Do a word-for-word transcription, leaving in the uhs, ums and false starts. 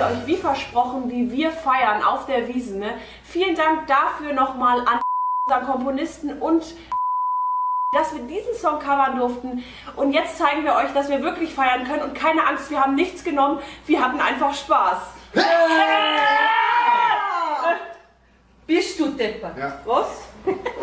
euch wie versprochen, wie wir feiern auf der Wiesn. Ne? Vielen Dank dafür nochmal an unseren Komponisten und dass wir diesen Song covern durften. Und jetzt zeigen wir euch, dass wir wirklich feiern können. Und keine Angst, wir haben nichts genommen. Wir hatten einfach Spaß. Hey! Bist du deppert? Ja. Was?